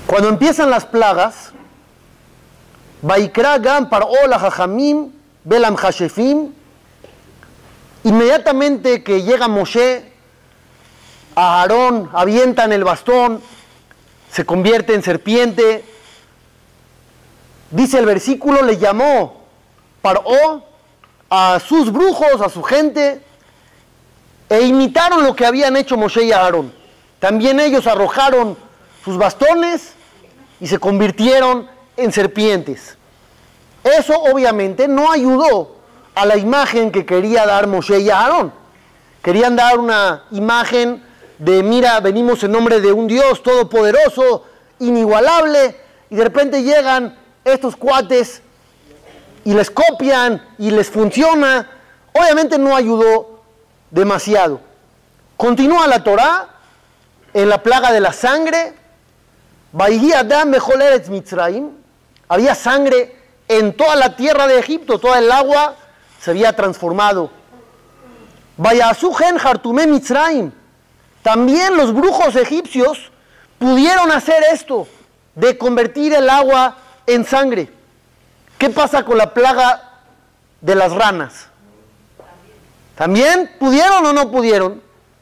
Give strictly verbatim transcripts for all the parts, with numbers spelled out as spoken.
Cuando empiezan las plagas, Vaikra Gam Par'o Lajajamim Belam Hashefim, inmediatamente que llega Moshe, a Aarón avientan el bastón, se convierte en serpiente. Dice el versículo, le llamó Par'ó a sus brujos, a su gente, e imitaron lo que habían hecho Moshe y Aarón. También ellos arrojaron sus bastones y se convirtieron en serpientes. Eso obviamente no ayudó a la imagen que quería dar Moshe y Aarón. Querían dar una imagen de, mira, venimos en nombre de un Dios todopoderoso, inigualable, y de repente llegan estos cuates y les copian y les funciona. Obviamente no ayudó demasiado. Continúa la Torá en la plaga de la sangre. Vayhi Adam bechol eretz Mitzrayim. Había sangre en toda la tierra de Egipto, toda el agua se había transformado. Vayasu gen hartumé Mitzrayim. También los brujos egipcios pudieron hacer esto, de convertir el agua en sangre. ¿Qué pasa con la plaga de las ranas? ¿También pudieron o no pudieron?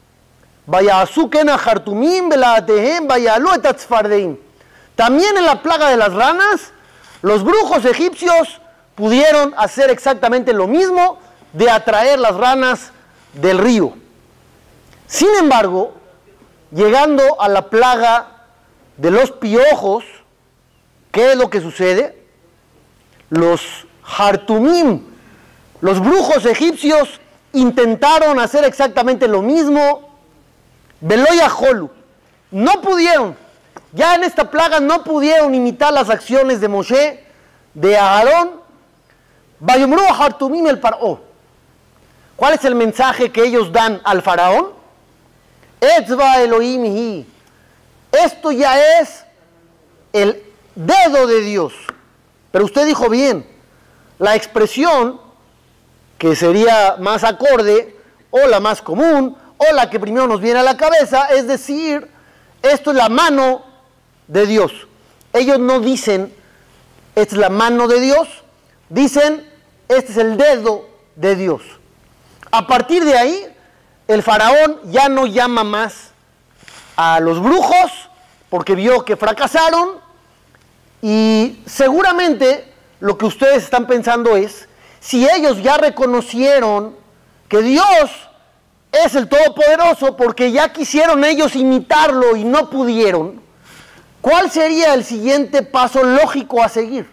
También en la plaga de las ranas, los brujos egipcios pudieron hacer exactamente lo mismo, de atraer las ranas del río. Sin embargo, llegando a la plaga de los piojos, ¿qué es lo que sucede? Los Hartumim, los brujos egipcios, intentaron hacer exactamente lo mismo. Veloya Holu, no pudieron. Ya en esta plaga no pudieron imitar las acciones de Moshe, de Aarón. Vayomru Hartumim el Par'ó. ¿Cuál es el mensaje que ellos dan al faraón? Etzva Elohim hi. Esto ya es el dedo de Dios. Pero usted dijo bien, la expresión que sería más acorde, o la más común, o la que primero nos viene a la cabeza, es decir, esto es la mano de Dios. Ellos no dicen, esta es la mano de Dios, dicen, este es el dedo de Dios. A partir de ahí, el faraón ya no llama más a los brujos, porque vio que fracasaron, y seguramente lo que ustedes están pensando es, si ellos ya reconocieron que Dios es el Todopoderoso, porque ya quisieron ellos imitarlo y no pudieron, ¿cuál sería el siguiente paso lógico a seguir?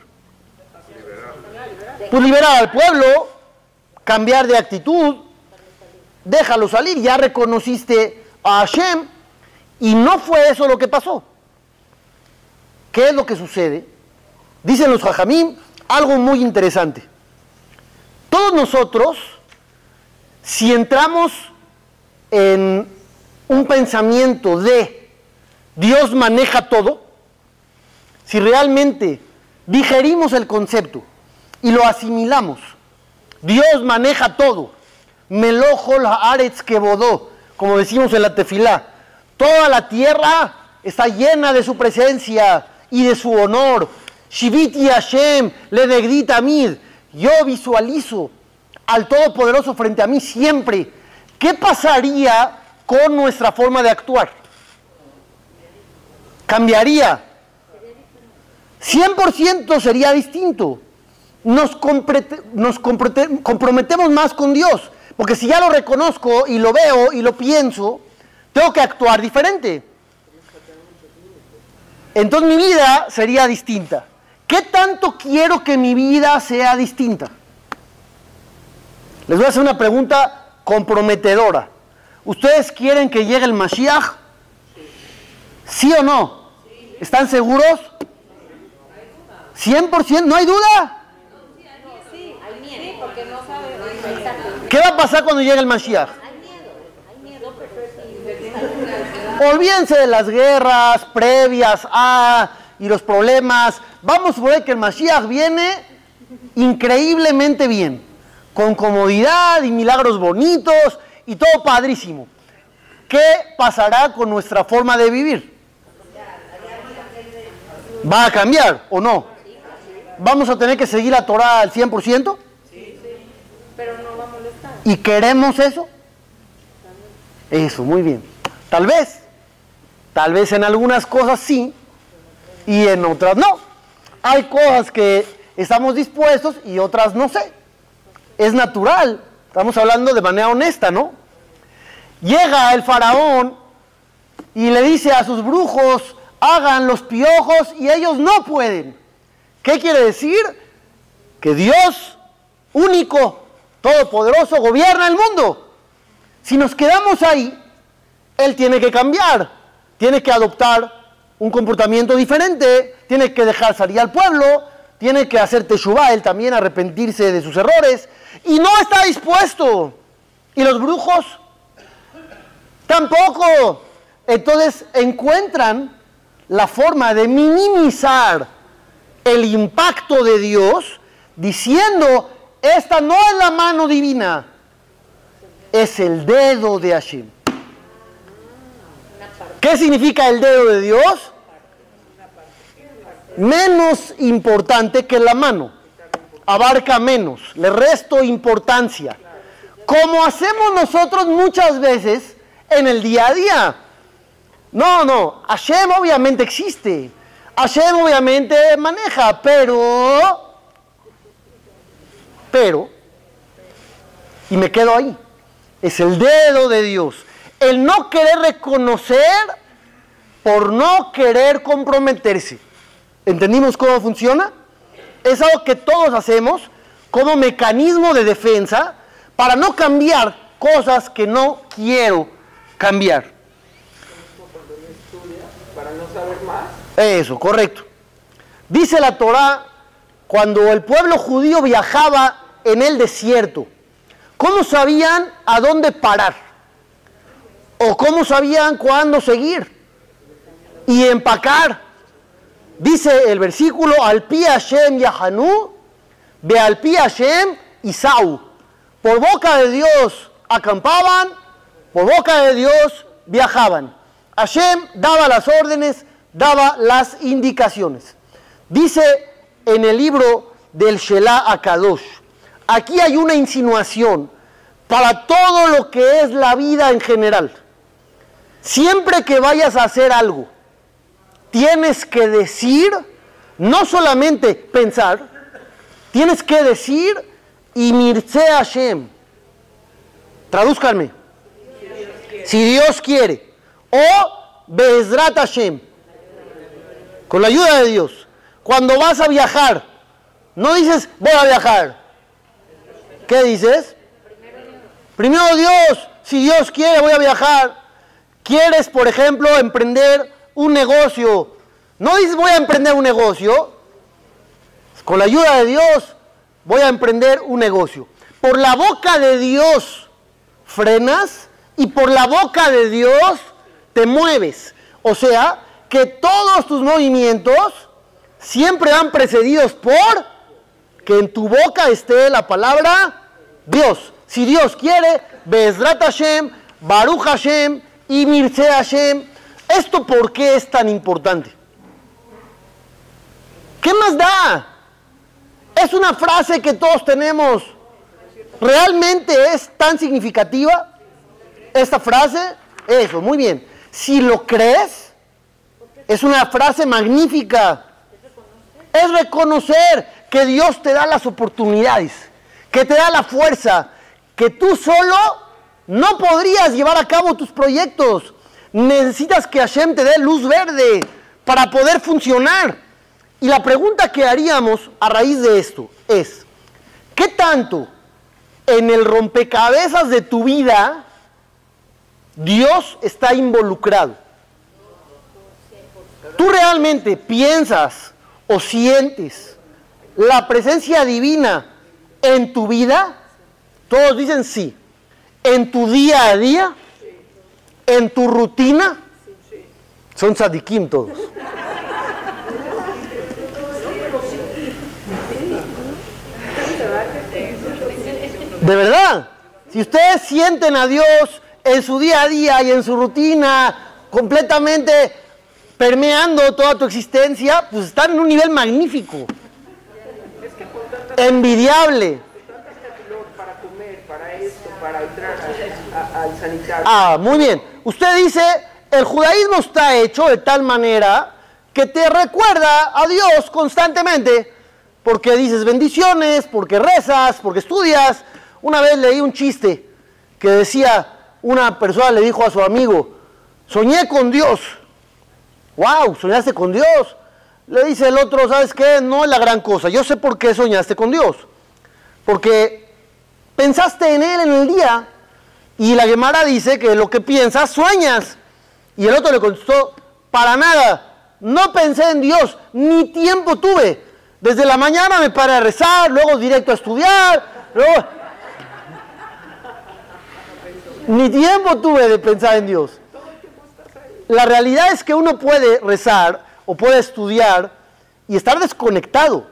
Pues liberar al pueblo, cambiar de actitud, déjalo salir, ya reconociste a Hashem, y no fue eso lo que pasó. ¿Qué es lo que sucede? Dicen los Jajamim algo muy interesante. Todos nosotros, si entramos en un pensamiento de Dios maneja todo, si realmente digerimos el concepto y lo asimilamos, Dios maneja todo, Melojol haaretz kebodó, como decimos en la tefilá, toda la tierra está llena de su presencia y de su honor. Shiviti Hashem le negdi tamid. Yo visualizo al Todopoderoso frente a mí siempre. ¿Qué pasaría con nuestra forma de actuar? ¿Cambiaría? cien por ciento sería distinto. Nos, nos comprometemos más con Dios, porque si ya lo reconozco y lo veo y lo pienso, tengo que actuar diferente. Entonces mi vida sería distinta. ¿Qué tanto quiero que mi vida sea distinta? Les voy a hacer una pregunta comprometedora. ¿Ustedes quieren que llegue el Mashiach? ¿Sí o no? ¿Están seguros? ¿cien por ciento? ¿No hay duda? ¿Qué va a pasar cuando llegue el Mashiach? Olvídense de las guerras previas a y los problemas. Vamos a ver que el Mashiach viene increíblemente bien, con comodidad y milagros bonitos y todo padrísimo. ¿Qué pasará con nuestra forma de vivir? ¿Va a cambiar o no? ¿Vamos a tener que seguir la Torah al cien por ciento? Sí, sí, pero no va a molestar. ¿Y queremos eso? Eso, muy bien. Tal vez, tal vez en algunas cosas sí y en otras no. Hay cosas que estamos dispuestos y otras no sé. Es natural, estamos hablando de manera honesta, ¿no? Llega el faraón y le dice a sus brujos, hagan los piojos y ellos no pueden. ¿Qué quiere decir? Que Dios, único, todopoderoso, gobierna el mundo. Si nos quedamos ahí, Él tiene que cambiar, tiene que adoptar un comportamiento diferente, tiene que dejar salir al pueblo, tiene que hacer teshuvá, Él también arrepentirse de sus errores, y no está dispuesto. ¿Y los brujos? Tampoco. Entonces encuentran la forma de minimizar el impacto de Dios diciendo, esta no es la mano divina, es el dedo de Hashem. ¿Qué significa el dedo de Dios? Menos importante que la mano, abarca menos, le resto importancia, como hacemos nosotros muchas veces en el día a día. No, no, Hashem obviamente existe, Hashem obviamente maneja, pero, pero, y me quedo ahí, es el dedo de Dios. El no querer reconocer por no querer comprometerse. ¿Entendimos cómo funciona? Es algo que todos hacemos como mecanismo de defensa para no cambiar cosas que no quiero cambiar. Para no saber más. Eso, correcto. Dice la Torá, cuando el pueblo judío viajaba en el desierto, ¿cómo sabían a dónde parar? ¿O cómo sabían cuándo seguir? Y empacar. Dice el versículo, al pi Hashem Yahanu, ve al pi Hashem Isau. Por boca de Dios acampaban, por boca de Dios viajaban. Hashem daba las órdenes, daba las indicaciones. Dice en el libro del Shelah Akadosh, aquí hay una insinuación para todo lo que es la vida en general. Siempre que vayas a hacer algo, tienes que decir, no solamente pensar, tienes que decir, y mirce Hashem. Tradúzcanme. Si Dios quiere. O Be'ezrat Hashem. Con la ayuda de Dios. Cuando vas a viajar, no dices, voy a viajar. ¿Qué dices? Primero Dios, si Dios quiere, voy a viajar. ¿Quieres, por ejemplo, emprender un negocio? No dices, voy a emprender un negocio. Con la ayuda de Dios, voy a emprender un negocio. Por la boca de Dios frenas y por la boca de Dios te mueves. O sea, que todos tus movimientos siempre van precedidos por que en tu boca esté la palabra Dios. Si Dios quiere, Be'ezrat Hashem, Baruch Hashem y Mirce Hashem. ¿Esto por qué es tan importante? ¿Qué más da? Es una frase que todos tenemos. ¿Realmente es tan significativa esta frase? Eso, muy bien. Si lo crees, es una frase magnífica. Es reconocer que Dios te da las oportunidades, que te da la fuerza, que tú solo no podrías llevar a cabo tus proyectos. Necesitas que Hashem te dé luz verde para poder funcionar. Y la pregunta que haríamos a raíz de esto es, ¿qué tanto en el rompecabezas de tu vida Dios está involucrado? ¿Tú realmente piensas o sientes la presencia divina en tu vida? Todos dicen sí. ¿En tu día a día? ¿En tu rutina? Son tzadikim todos. De verdad, si ustedes sienten a Dios en su día a día y en su rutina completamente permeando toda tu existencia, pues están en un nivel magnífico, envidiable. Para comer, para esto, para entrar a- a- al sanitario. Ah, muy bien. Usted dice, el judaísmo está hecho de tal manera que te recuerda a Dios constantemente, porque dices bendiciones, porque rezas, porque estudias. Una vez leí un chiste que decía, una persona le dijo a su amigo, soñé con Dios. Wow, ¿soñaste con Dios? Le dice el otro, ¿sabes qué? No es la gran cosa. Yo sé por qué soñaste con Dios. Porque pensaste en Él en el día. Y la Gemara dice que lo que piensas, sueñas. Y el otro le contestó, para nada. No pensé en Dios, ni tiempo tuve. Desde la mañana me paré a rezar, luego directo a estudiar, luego... Ni tiempo tuve de pensar en Dios. La realidad es que uno puede rezar o puede estudiar y estar desconectado.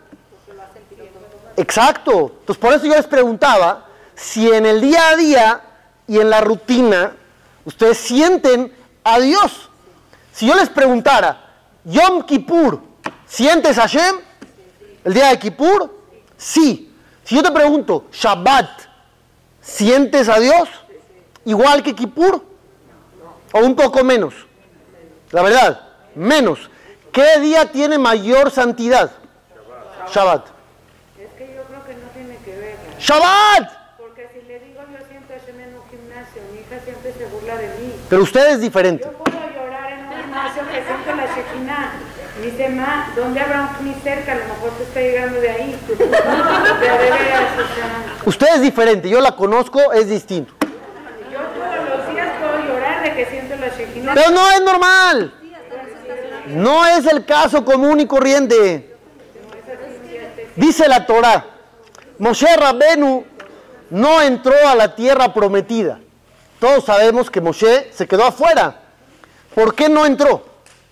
Exacto. Entonces por eso yo les preguntaba si en el día a día y en la rutina ustedes sienten a Dios. Si yo les preguntara, Yom Kippur, ¿sientes a Hashem? ¿El día de Kippur? Sí. Si yo te pregunto, Shabbat, ¿sientes a Dios? ¿Igual que Kippur? ¿O un poco menos? La verdad, menos. ¿Qué día tiene mayor santidad? Shabbat. Es que yo creo que no tiene que ver. ¡Shabbat! Porque si le digo yo siento a Hashem en un gimnasio, mi hija siempre se burla de mí. Pero usted es diferente. Yo puedo llorar en un gimnasio que siento la Shekinah. Me dice, ma, ¿dónde habrá un knis cerca? A lo mejor te está llegando de ahí. Pero de veras, o sea, Usted es diferente, yo la conozco, es distinto. yo todos los días puedo llorar de que siento la Shekinah. Pero no es normal. No es el caso común y corriente. Dice la Torah, Moshe Rabbenu no entró a la tierra prometida. Todos sabemos que Moshe se quedó afuera. ¿Por qué no entró?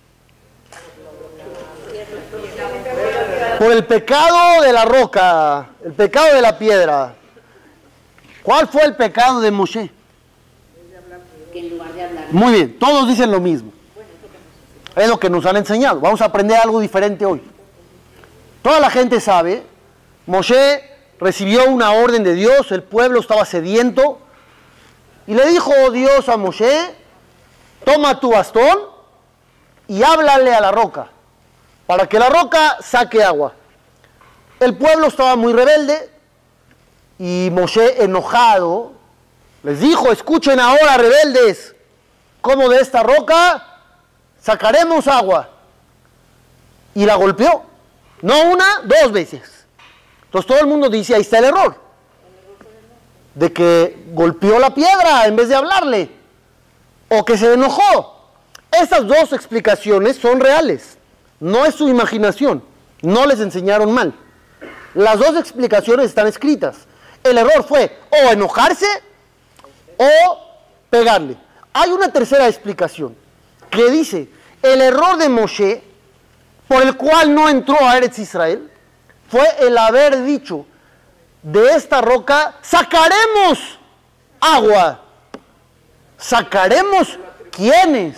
Por el pecado de la roca, el pecado de la piedra. ¿Cuál fue el pecado de Moshe? Muy bien, todos dicen lo mismo. Es lo que nos han enseñado. Vamos a aprender algo diferente hoy. Toda la gente sabe, Moshe recibió una orden de Dios, el pueblo estaba sediento, y le dijo Dios a Moshe, toma tu bastón y háblale a la roca, para que la roca saque agua. El pueblo estaba muy rebelde, y Moshe, enojado, les dijo, escuchen ahora, rebeldes, cómo de esta roca sacaremos agua. Y la golpeó. No una, dos veces. Entonces todo el mundo dice, ahí está el error. De que golpeó la piedra en vez de hablarle. O que se enojó. Estas dos explicaciones son reales. No es su imaginación. No les enseñaron mal. Las dos explicaciones están escritas. El error fue o enojarse o pegarle. Hay una tercera explicación que dice, el error de Moshe, por el cual no entró a Eretz Israel, fue el haber dicho, de esta roca sacaremos agua. ¿Sacaremos quiénes?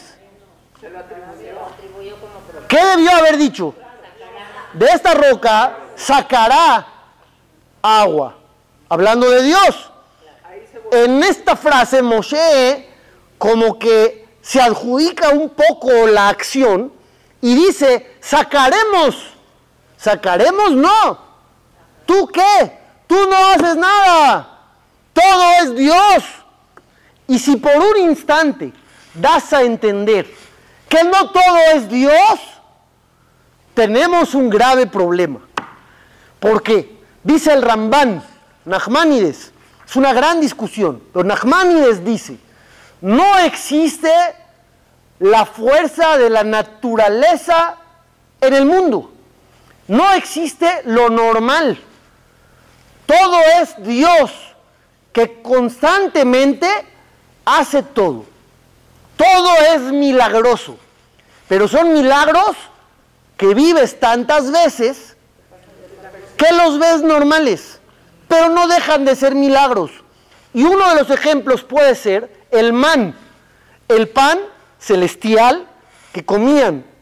¿Qué debió haber dicho? De esta roca sacará agua. Hablando de Dios. En esta frase Moshe como que se adjudica un poco la acción y dice, sacaremos. ¿Sacaremos? No. ¿Tú qué? Tú no haces nada. Todo es Dios. Y si por un instante das a entender que no todo es Dios, tenemos un grave problema. ¿Por qué? Dice el Rambán, Nachmanides, es una gran discusión, pero Nachmanides dice, no existe la fuerza de la naturaleza en el mundo. No existe lo normal. Todo es Dios que constantemente hace todo. Todo es milagroso. Pero son milagros que vives tantas veces que los ves normales, pero no dejan de ser milagros. Y uno de los ejemplos puede ser el man, el pan celestial que comían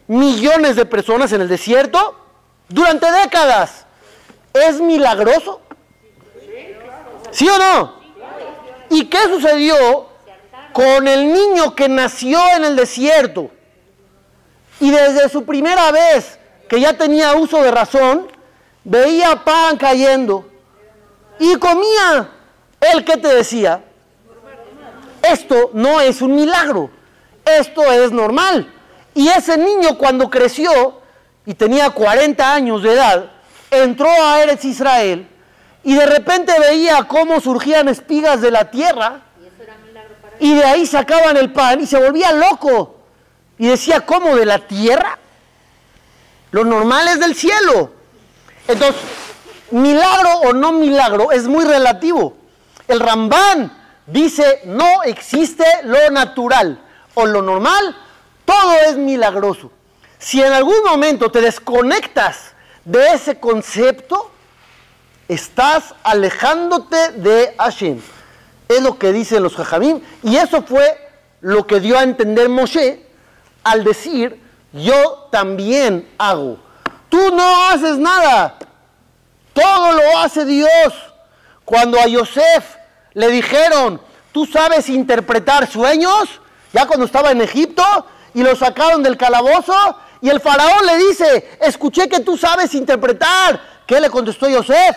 millones de personas en el desierto durante décadas. ¿Es milagroso? ¿Sí o no? ¿Y qué sucedió con el niño que nació en el desierto? Y desde su primera vez, que ya tenía uso de razón, veía pan cayendo y comía. ¿Él qué te decía? Esto no es un milagro, esto es normal. Y ese niño, cuando creció y tenía cuarenta años de edad, entró a Eretz Israel y de repente veía cómo surgían espigas de la tierra y de ahí sacaban el pan y se volvía loco y decía, ¿cómo de la tierra? Lo normal es del cielo. Entonces, milagro o no milagro es muy relativo. El Rambán dice, no existe lo natural o lo normal, todo es milagroso. Si en algún momento te desconectas de ese concepto, estás alejándote de Hashem. Es lo que dicen los Jajamim, y eso fue lo que dio a entender Moshe al decir, yo también hago. Tú no haces nada, todo lo hace Dios. Cuando a Yosef le dijeron, ¿tú sabes interpretar sueños? Ya cuando estaba en Egipto y lo sacaron del calabozo, y el faraón le dice, escuché que tú sabes interpretar. ¿Qué le contestó Yosef?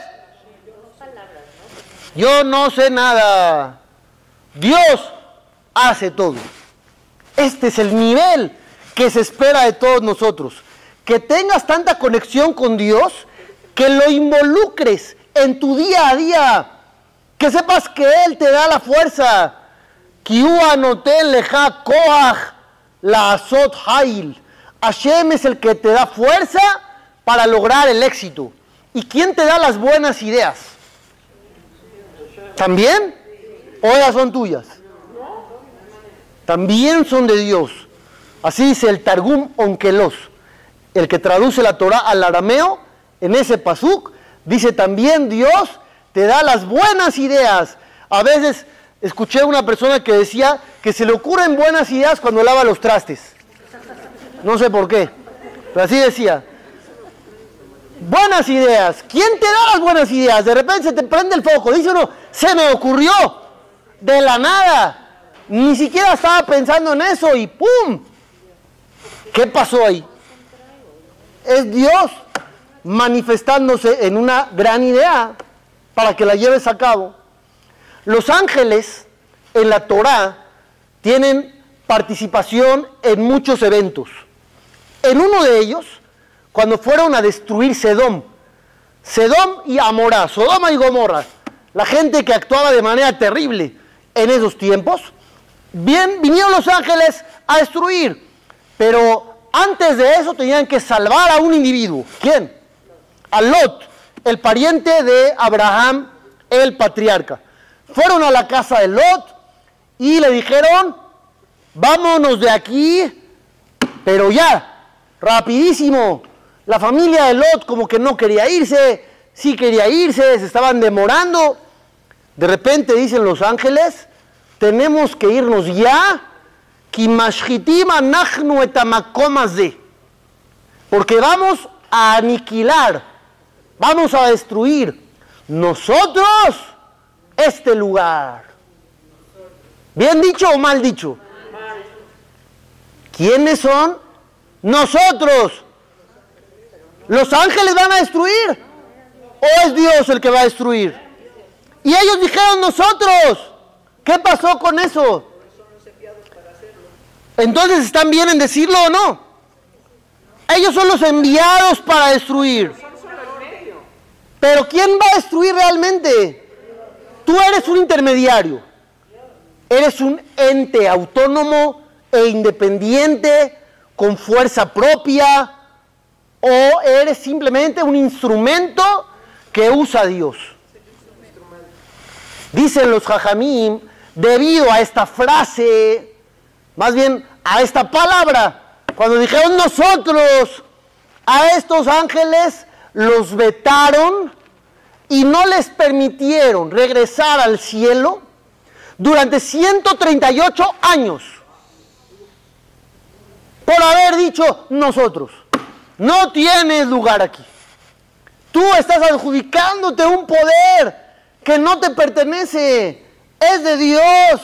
Yo no sé nada. Dios hace todo. Este es el nivel que se espera de todos nosotros. Que tengas tanta conexión con Dios, que lo involucres en tu día a día. Que sepas que Él te da la fuerza. Hashem es el que te da fuerza para lograr el éxito. ¿Y quién te da las buenas ideas? ¿También? ¿O ellas son tuyas? También son de Dios. Así dice el Targum Onkelos, el que traduce la Torah al arameo. En ese pasuk dice también Dios te da las buenas ideas. A veces escuché a una persona que decía que se le ocurren buenas ideas cuando lava los trastes. No sé por qué, pero así decía. Buenas ideas. ¿Quién te da las buenas ideas? De repente se te prende el foco. Dice uno, se me ocurrió de la nada. Ni siquiera estaba pensando en eso y ¡pum! ¿Qué pasó ahí? Es Dios manifestándose en una gran idea para que la lleves a cabo. Los ángeles en la Torá tienen participación en muchos eventos. En uno de ellos, cuando fueron a destruir Sedom, Sedom y Amorá, Sodoma y Gomorra, la gente que actuaba de manera terrible en esos tiempos, bien, vinieron los ángeles a destruir, pero antes de eso tenían que salvar a un individuo. ¿Quién? A Lot, el pariente de Abraham, el patriarca. Fueron a la casa de Lot y le dijeron, vámonos de aquí, pero ya, rapidísimo. La familia de Lot como que no quería irse, sí quería irse, se estaban demorando. De repente dicen los ángeles, tenemos que irnos ya, porque vamos a aniquilar, vamos a destruir nosotros este lugar. ¿Bien dicho o mal dicho? ¿Quiénes son? Nosotros. ¿Los ángeles van a destruir? ¿O es Dios el que va a destruir? Y ellos dijeron nosotros. ¿Qué pasó con eso? Entonces, ¿están bien en decirlo o no? Ellos son los enviados para destruir. Pero ¿quién va a destruir realmente? Tú eres un intermediario. Eres un ente autónomo e independiente, con fuerza propia, o eres simplemente un instrumento que usa Dios. Dicen los Jajamim, debido a esta frase, más bien a esta palabra, cuando dijeron nosotros, a estos ángeles los vetaron y no les permitieron regresar al cielo durante ciento treinta y ocho años. por haber dicho nosotros. No tienes lugar aquí. Tú estás adjudicándote un poder que no te pertenece. Es de Dios.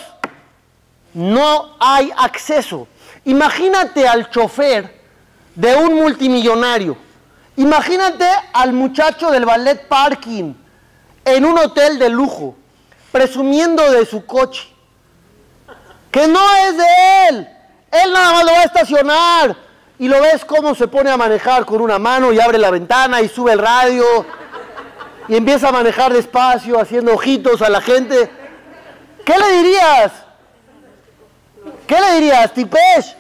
No hay acceso. Imagínate al chofer de un multimillonario. Imagínate al muchacho del ballet parking en un hotel de lujo, presumiendo de su coche, que no es de él. Él nada más lo va a estacionar y lo ves cómo se pone a manejar con una mano y abre la ventana y sube el radio y empieza a manejar despacio, haciendo ojitos a la gente. ¿Qué le dirías? ¿Qué le dirías? Tipesh,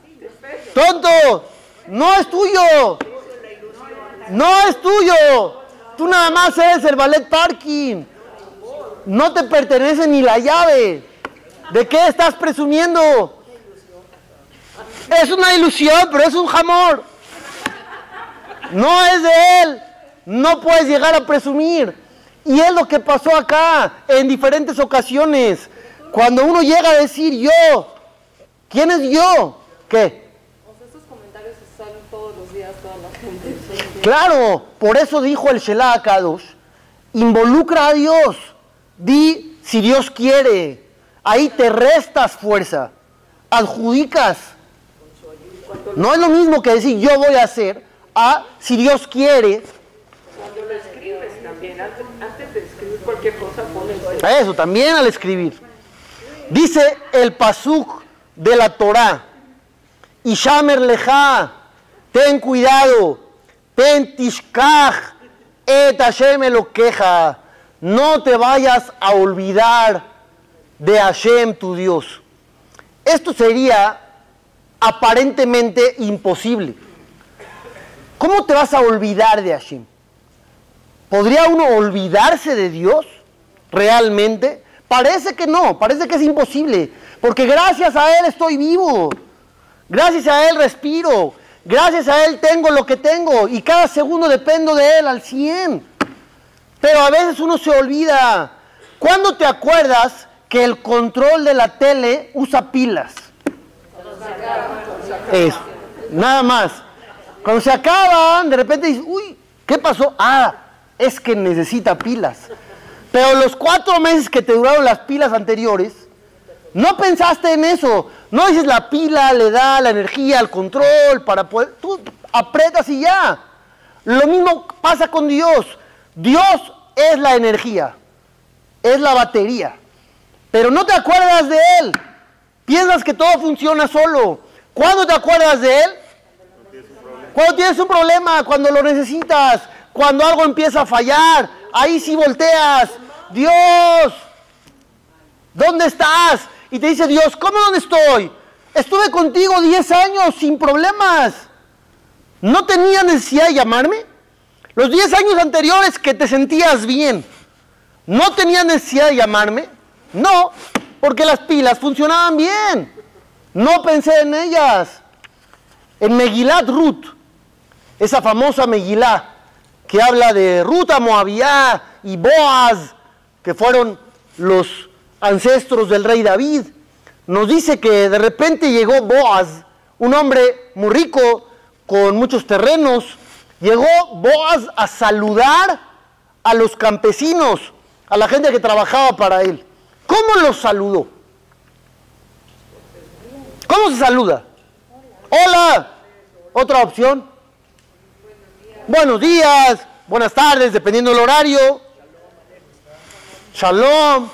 tonto, no es tuyo. No es tuyo. Tú nada más eres el ballet parking. No te pertenece ni la llave. ¿De qué estás presumiendo? Es una ilusión, pero es un jamor. No es de él. No puedes llegar a presumir. Y es lo que pasó acá en diferentes ocasiones. Cuando uno llega a decir yo, ¿quién es yo? ¿Qué? O sea, estos comentarios se salen todos los días, toda la gente. Claro, por eso dijo el Shelah Kadosh, involucra a Dios. Di si Dios quiere. Ahí te restas fuerza. Adjudicas. No es lo mismo que decir yo voy a hacer a si Dios quiere. Cuando lo escribes también, antes, antes de escribir cualquier cosa, pones Eso también al escribir. Dice el pasuk de la Torah, Ishamer leja, ten cuidado, ten tishkach et Hashem elokeja, no te vayas a olvidar de Hashem tu Dios. Esto sería aparentemente imposible. ¿Cómo te vas a olvidar de Hashem? ¿Podría uno olvidarse de Dios realmente? Parece que no, parece que es imposible, porque gracias a Él estoy vivo, gracias a Él respiro, gracias a Él tengo lo que tengo y cada segundo dependo de Él al cien. Pero a veces uno se olvida. ¿Cuándo te acuerdas que el control de la tele usa pilas? Eso, nada más. Cuando se acaban, de repente dices, uy, ¿qué pasó? Ah, es que necesita pilas. Pero los cuatro meses que te duraron las pilas anteriores, no pensaste en eso. No dices la pila le da la energía, el control para poder... Tú aprietas y ya. Lo mismo pasa con Dios. Dios es la energía, es la batería. Pero no te acuerdas de Él. Piensas que todo funciona solo. ¿Cuándo te acuerdas de Él? Cuando tienes un problema, cuando lo necesitas, cuando algo empieza a fallar, ahí sí volteas. Dios, ¿dónde estás? Y te dice Dios, ¿cómo dónde estoy? Estuve contigo diez años sin problemas. ¿No tenías necesidad de llamarme? Los diez años anteriores que te sentías bien, ¿no tenías necesidad de llamarme? No, porque las pilas funcionaban bien. No pensé en ellas. En Megilat Ruth, esa famosa Megilá que habla de Ruth a Moabía y Boaz, que fueron los ancestros del rey David, nos dice que de repente llegó Boaz, un hombre muy rico, con muchos terrenos. Llegó Boaz a saludar a los campesinos, a la gente que trabajaba para él. ¿Cómo los saludó? ¿Cómo se saluda? Hola. Otra opción. Buenos días, buenas tardes, dependiendo del horario. Shalom.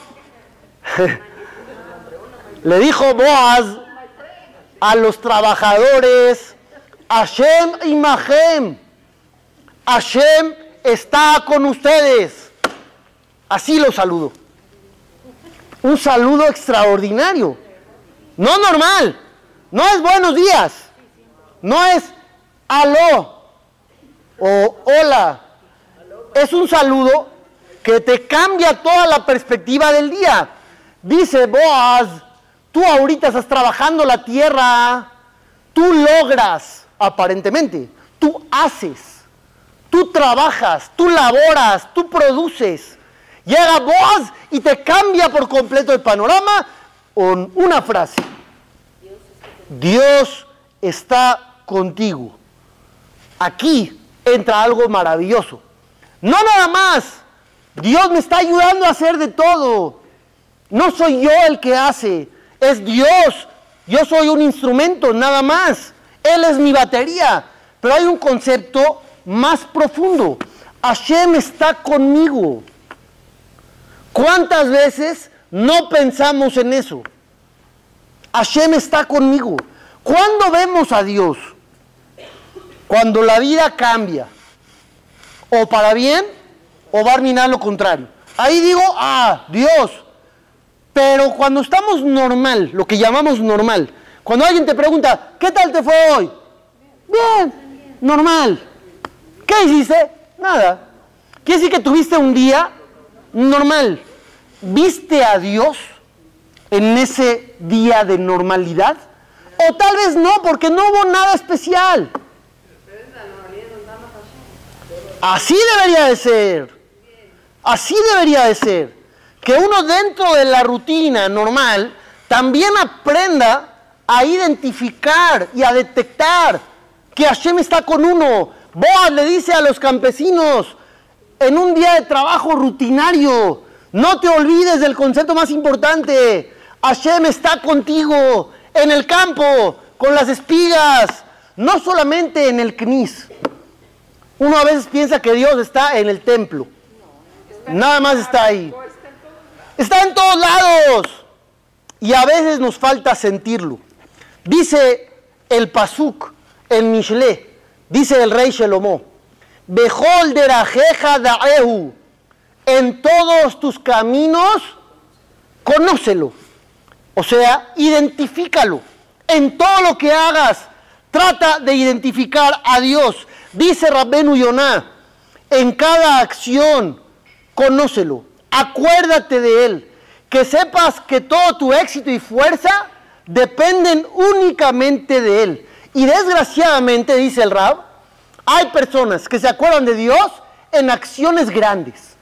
Le dijo Boaz a los trabajadores, Hashem imahem, Hashem está con ustedes. Así lo saludó. Un saludo extraordinario. No normal. No es buenos días. No es aló o hola. Es un saludo que te cambia toda la perspectiva del día. Dice Boaz, tú ahorita estás trabajando la tierra, tú logras, aparentemente, tú haces, tú trabajas, tú laboras, tú produces. Llega Boaz y te cambia por completo el panorama con una frase. Dios está contigo. Aquí entra algo maravilloso. No nada más, Dios me está ayudando a hacer de todo. No soy yo el que hace, es Dios. Yo soy un instrumento, nada más. Él es mi batería. Pero hay un concepto más profundo. Hashem está conmigo. ¿Cuántas veces no pensamos en eso? Hashem está conmigo. ¿Cuándo vemos a Dios? Cuando la vida cambia. O para bien, o va a terminar lo contrario. Ahí digo, ah, Dios. Pero cuando estamos normal, lo que llamamos normal, cuando alguien te pregunta, ¿qué tal te fue hoy? Bien, normal. ¿Qué hiciste? Nada. Quiere decir que tuviste un día normal. ¿Viste a Dios en ese día de normalidad? O tal vez no, porque no hubo nada especial. Así debería de ser. Así debería de ser. Que uno dentro de la rutina normal también aprenda a identificar y a detectar que Hashem está con uno. Boaz le dice a los campesinos en un día de trabajo rutinario, no te olvides del concepto más importante. Hashem está contigo en el campo, con las espigas, no solamente en el Knis. Uno a veces piensa que Dios está en el templo. Nada más está ahí. Está en todos lados. Y a veces nos falta sentirlo. Dice el Pasuk en Mishle, dice el rey Shelomo, Bejol derajeja da'ehu, en todos tus caminos, conócelo. O sea, identifícalo. En todo lo que hagas, trata de identificar a Dios. Dice Rabbenu Yonah, en cada acción, conócelo. Acuérdate de Él. Que sepas que todo tu éxito y fuerza dependen únicamente de Él. Y desgraciadamente, dice el Rab, hay personas que se acuerdan de Dios en acciones grandes.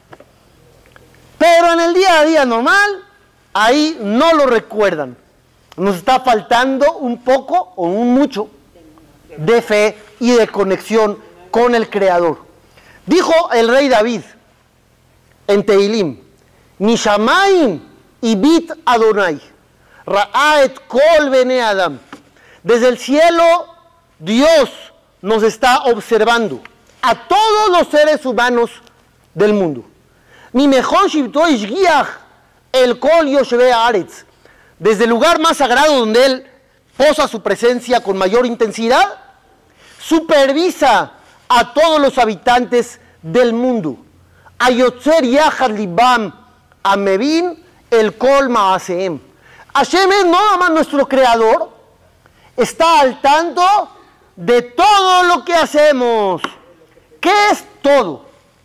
Pero en el día a día normal, ahí no lo recuerdan. Nos está faltando un poco o un mucho de fe y de conexión con el Creador. Dijo el rey David en Tehilim, Mishamaim ibit Adonai, ra'aet kol bene Adam. Desde el cielo, Dios nos está observando a todos los seres humanos del mundo. Mi mejor shivto ishgiach el kol yosheve haaretz. Desde el lugar más sagrado donde Él posa su presencia con mayor intensidad, supervisa a todos los habitantes del mundo. Ayotzer yachad libam amevin el kol maaseem. Hashem es no nada más nuestro creador, está al tanto de todo lo que hacemos. ¿Qué es todo?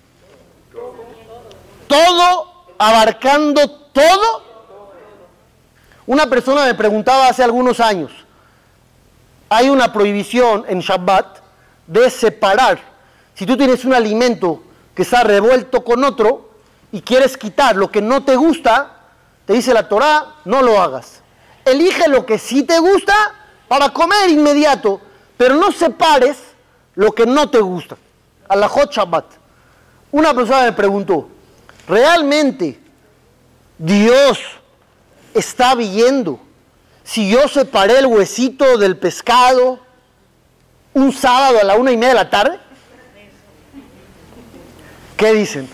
Todo, abarcando todo. Una persona me preguntaba hace algunos años, hay una prohibición en Shabbat de separar. Si tú tienes un alimento que está revuelto con otro y quieres quitar lo que no te gusta, te dice la Torá, no lo hagas. Elige lo que sí te gusta para comer inmediato, pero no separes lo que no te gusta. Alajot Shabbat. Una persona me preguntó, ¿realmente Dios está viendo si yo separé el huesito del pescado un sábado a la una y media de la tarde? ¿Qué dicen?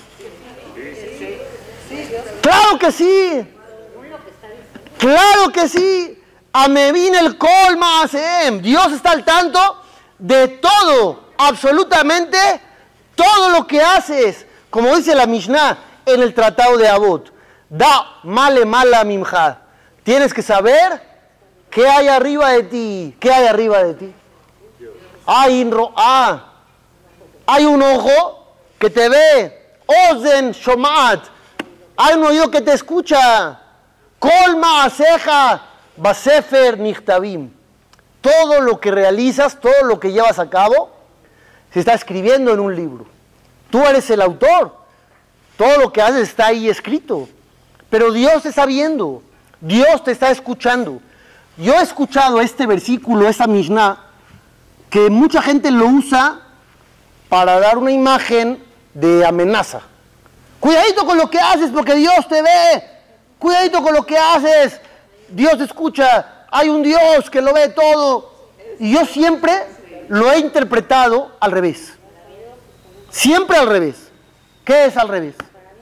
Claro que sí. Claro que sí. Amevin el kol maaseem. Dios está al tanto de todo, absolutamente todo lo que haces. Como dice la Mishnah en el Tratado de Avot. Da male mala mimja. Tienes que saber qué hay arriba de ti. ¿Qué hay arriba de ti? Hay inro, ah, hay un ojo que te ve. Ozen shomat. Hay un oído que te escucha. Kol maaseja basefer nichtavim. Todo lo que realizas, todo lo que llevas a cabo, se está escribiendo en un libro. Tú eres el autor. Todo lo que haces está ahí escrito. Pero Dios te está viendo, Dios te está escuchando. Yo he escuchado este versículo, esta Mishnah, que mucha gente lo usa para dar una imagen de amenaza. Cuidadito con lo que haces porque Dios te ve. Cuidadito con lo que haces. Dios te escucha. Hay un Dios que lo ve todo. Y yo siempre lo he interpretado al revés. Siempre al revés. ¿Qué es al revés?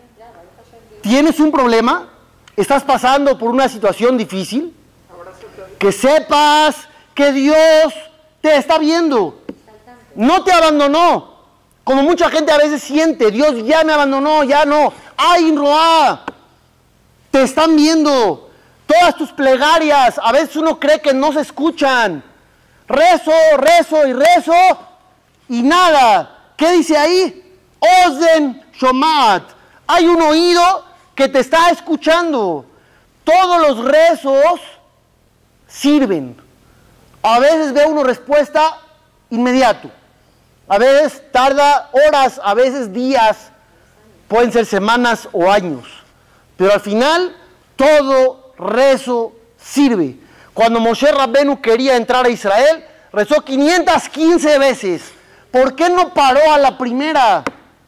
¿Tienes un problema? ¿Estás pasando por una situación difícil? Que sepas que Dios te está viendo. No te abandonó. Como mucha gente a veces siente, Dios ya me abandonó, ya no. ¡Ay, Roa! Te están viendo. Todas tus plegarias, a veces uno cree que no se escuchan. Rezo, rezo y rezo y nada. ¿Qué dice ahí? Ozen Shomat. Hay un oído que te está escuchando. Todos los rezos sirven. A veces ve uno respuesta inmediato. A veces tarda horas, a veces días, pueden ser semanas o años. Pero al final, todo rezo sirve. Cuando Moshe Rabbenu quería entrar a Israel, rezó quinientas quince veces. ¿Por qué no paró a la primera?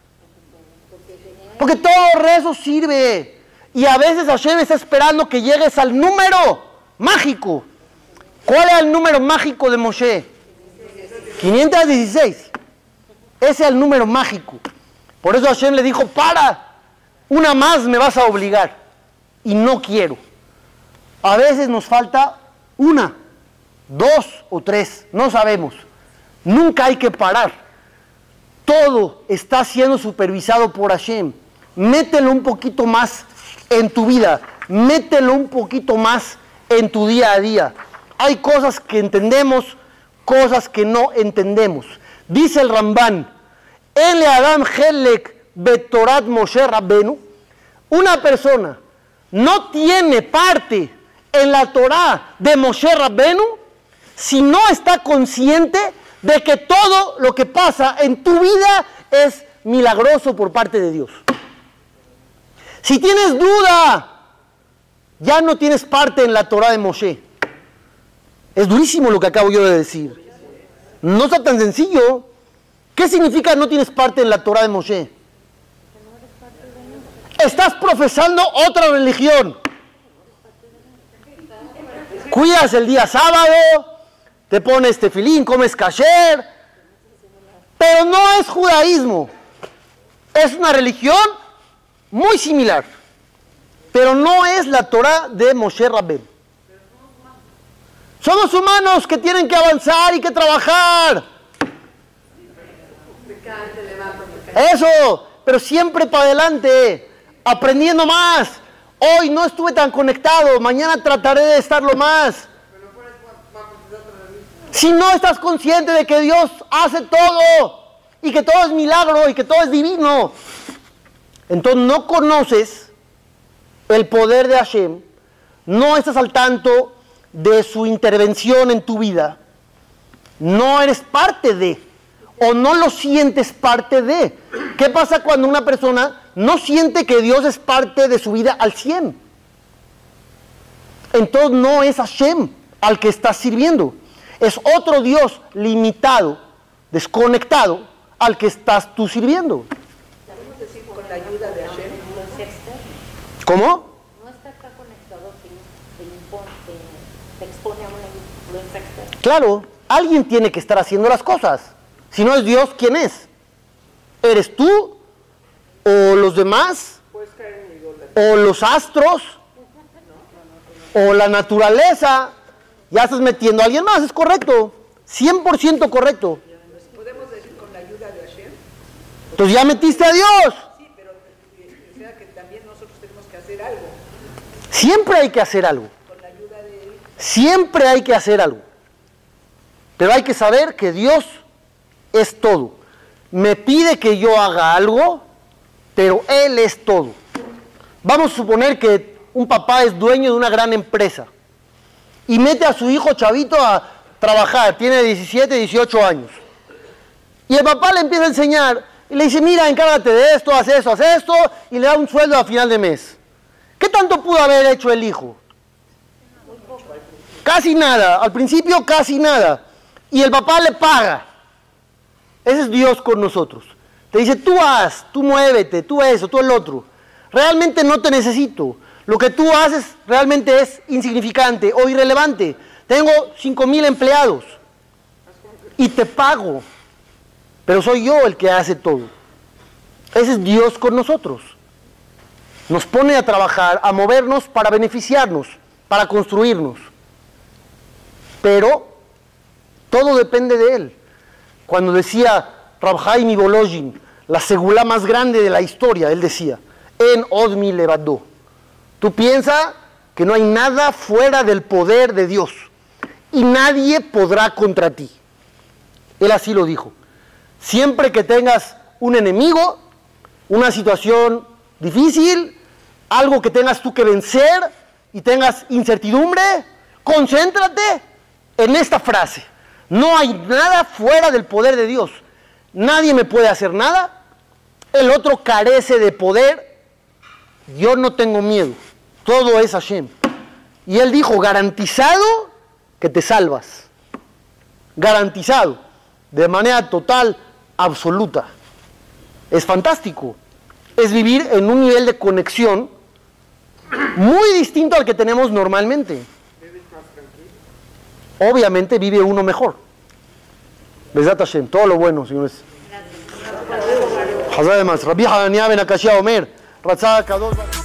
Porque todo rezo sirve. Y a veces Hashem está esperando que llegues al número mágico. ¿Cuál es el número mágico de Moshe? quinientos dieciséis. Ese es el número mágico. Por eso Hashem le dijo, para, una más me vas a obligar. Y no quiero. A veces nos falta una, dos o tres, no sabemos. Nunca hay que parar. Todo está siendo supervisado por Hashem. Mételo un poquito más en tu vida. Mételo un poquito más en tu día a día. Hay cosas que entendemos, cosas que no entendemos. Dice el Ramban, Ele Adam Helek Betorat Moshe Rabbenu, una persona no tiene parte en la Torah de Moshe Rabbenu si no está consciente de que todo lo que pasa en tu vida es milagroso por parte de Dios. Si tienes duda, ya no tienes parte en la Torah de Moshe. Es durísimo lo que acabo yo de decir. No está tan sencillo. ¿Qué significa no tienes parte en la Torah de Moshe? Estás profesando otra religión. Cuidas el día sábado, te pones tefilín, comes kasher, pero no es judaísmo. Es una religión muy similar, pero no es la Torah de Moshe Rabbenu. Somos humanos que tienen que avanzar y que trabajar. Eso, pero siempre para adelante, aprendiendo más. Hoy no estuve tan conectado, mañana trataré de estarlo más. Si no estás consciente de que Dios hace todo y que todo es milagro y que todo es divino, entonces no conoces el poder de Hashem, no estás al tanto de su intervención en tu vida, no eres parte de, o no lo sientes parte de. ¿Qué pasa cuando una persona no siente que Dios es parte de su vida al cien? Entonces no es Hashem al que estás sirviendo, es otro Dios limitado, desconectado, al que estás tú sirviendo. ¿Podemos decir con la ayuda de Hashem? ¿Cómo? No está acá conectado, te, te, impone, te, te expone a una influencia externa. Claro, alguien tiene que estar haciendo las cosas. Si no es Dios, ¿quién es? ¿Eres tú? ¿O los demás? ¿O los astros? ¿O la naturaleza? Ya estás metiendo a alguien más, es correcto. cien por ciento correcto. ¿Podemos decir con la ayuda de Hashem? Entonces ya metiste a Dios. Sí, pero o sea que también nosotros tenemos que hacer algo. Siempre hay que hacer algo. Con la ayuda de Él. Siempre hay que hacer algo. Pero hay que saber que Dios es todo. Me pide que yo haga algo, pero Él es todo. Vamos a suponer que un papá es dueño de una gran empresa y mete a su hijo chavito a trabajar, tiene diecisiete, dieciocho años. Y el papá le empieza a enseñar y le dice, mira, encárgate de esto, haz eso, haz esto, y le da un sueldo a final de mes. ¿Qué tanto pudo haber hecho el hijo? Casi nada, al principio casi nada. y el papá le paga. Ese es Dios con nosotros. Te dice, tú haz, tú muévete, tú eso, tú el otro. Realmente no te necesito. Lo que tú haces realmente es insignificante o irrelevante. Tengo cinco mil empleados y te pago, pero soy yo el que hace todo. Ese es Dios con nosotros. Nos pone a trabajar, a movernos para beneficiarnos, para construirnos. Pero todo depende de Él. Cuando decía Rab Haim Volozhin, la segulá más grande de la historia, él decía, En Odmi Levadó. Tú piensas que no hay nada fuera del poder de Dios y nadie podrá contra ti. Él así lo dijo. Siempre que tengas un enemigo, una situación difícil, algo que tengas tú que vencer y tengas incertidumbre, concéntrate en esta frase. No hay nada fuera del poder de Dios. Nadie me puede hacer nada. El otro carece de poder. Yo no tengo miedo. Todo es Hashem. Y él dijo, garantizado que te salvas. Garantizado. De manera total, absoluta. Es fantástico. Es vivir en un nivel de conexión muy distinto al que tenemos normalmente. Obviamente vive uno mejor. Bezat Hashem, todo lo bueno, señores. Hazademás, Rabbi Hanania ben Akashia Omer, Ratzah Kadosh.